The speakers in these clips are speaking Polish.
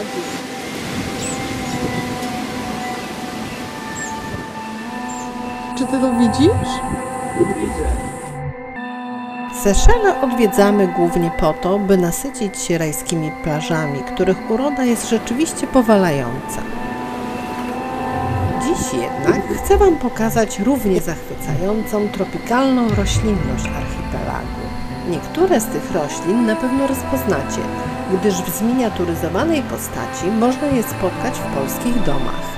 archipelagu. Czy ty to widzisz? Seszele odwiedzamy głównie po to, by nasycić się rajskimi plażami, których uroda jest rzeczywiście powalająca. Dziś jednak chcę Wam pokazać równie zachwycającą tropikalną roślinność archipelagu. Niektóre z tych roślin na pewno rozpoznacie, gdyż w zminiaturyzowanej postaci można je spotkać w polskich domach.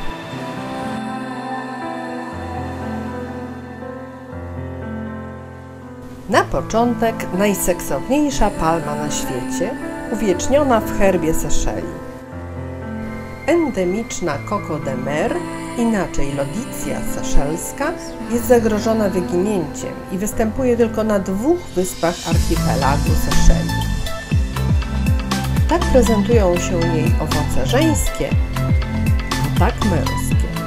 Na początek najseksowniejsza palma na świecie, uwieczniona w herbie Seszeli. Endemiczna Coco de Mer, inaczej Lodicja seszelska, jest zagrożona wyginięciem i występuje tylko na 2 wyspach archipelagu Seszeli. Tak prezentują się jej owoce żeńskie, a tak męskie.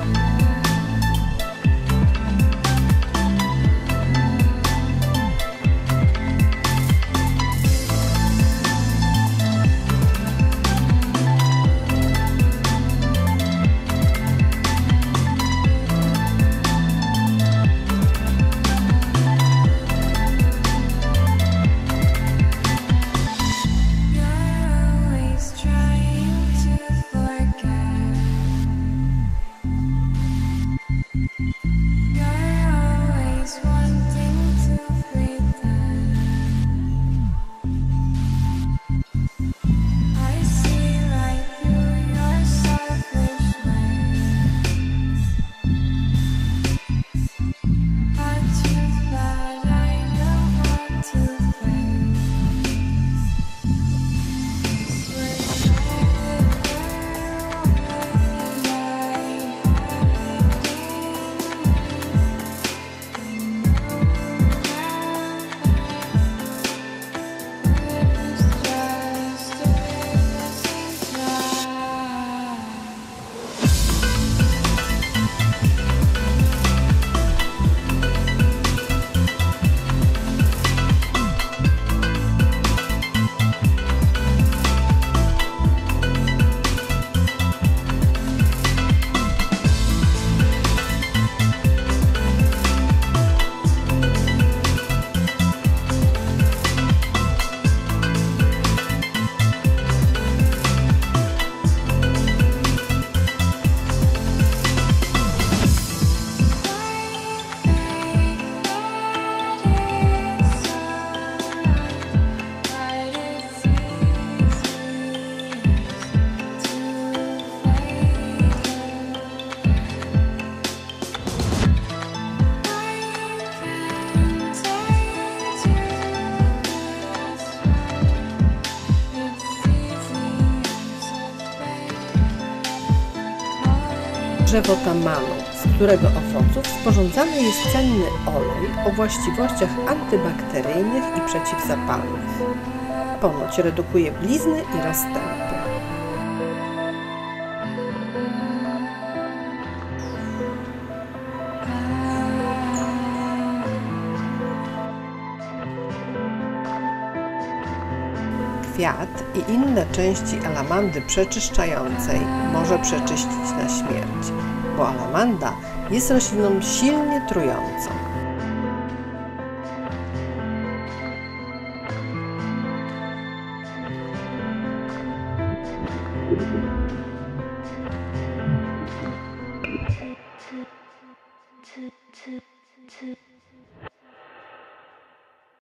Drzewo tamanu, z którego owoców sporządzany jest cenny olej o właściwościach antybakteryjnych i przeciwzapalnych. Ponoć redukuje blizny i rozstępy. Kwiat i inne części alamandy przeczyszczającej może przeczyścić na śmierć, bo alamanda jest rośliną silnie trującą.